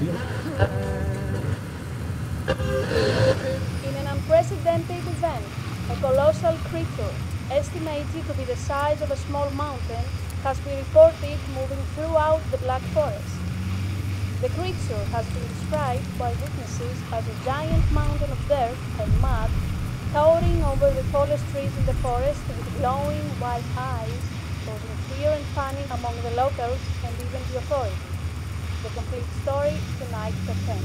In an unprecedented event, a colossal creature, estimated to be the size of a small mountain, has been reported moving throughout the Black Forest. The creature has been described by witnesses as a giant mountain of dirt and mud towering over the tallest trees in the forest with glowing white eyes, causing fear and panic among the locals and even the authorities. The complete story tonight at 10.